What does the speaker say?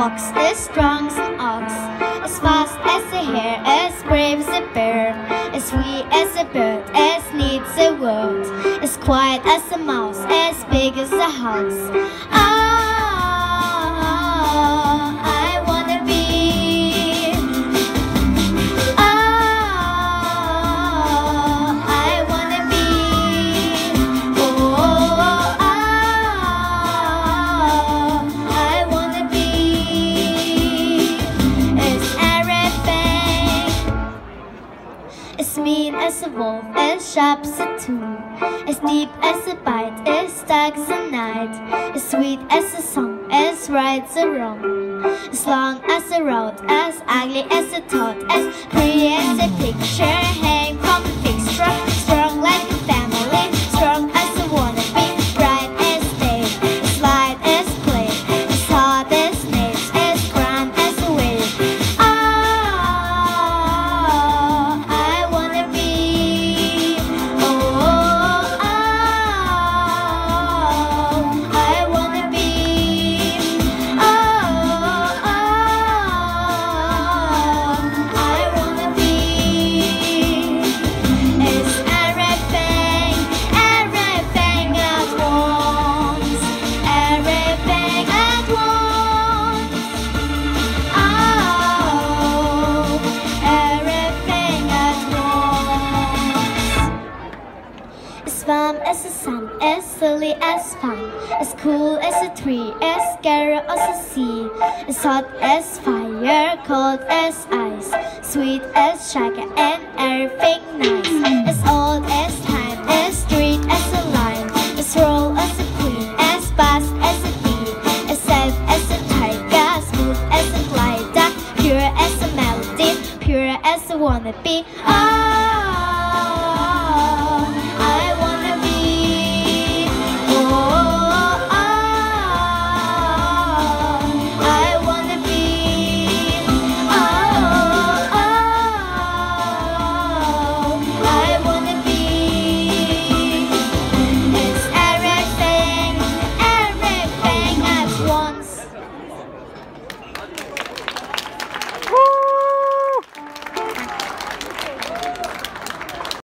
fox, as strong as an ox, as fast as a hare, as brave as a bear, as sweet as a bird, as neat as a word, as quiet as a mouse, as big as a house. I wanna be. I wanna be. I wanna be. As everything, as mean as a wolf, as sharp as a tool, as deep as a bite, as dark as a night, as sweet as a song, as right as a wrong, as long as a road, as ugly as a thought, as pretty as a picture hang from a fixture, strong like a family, strong as a wannabe, bright as day, as light as clay, as hard as nails, as grand as a wave. I wanna be. I wanna be. I wanna be. It's everything, everything at once, everything at once. Everything at once. As warm as the sun, as silly as fun, as cool as a tree, as scary as a sea, as hot as fire, cold as ice, sweet as sugar and everything nice, as old as time, as straight as a line, as roll as a queen, as fast as a bee, as safe as a tiger, smooth as a glider, pure as a melody, pure as a wannabe.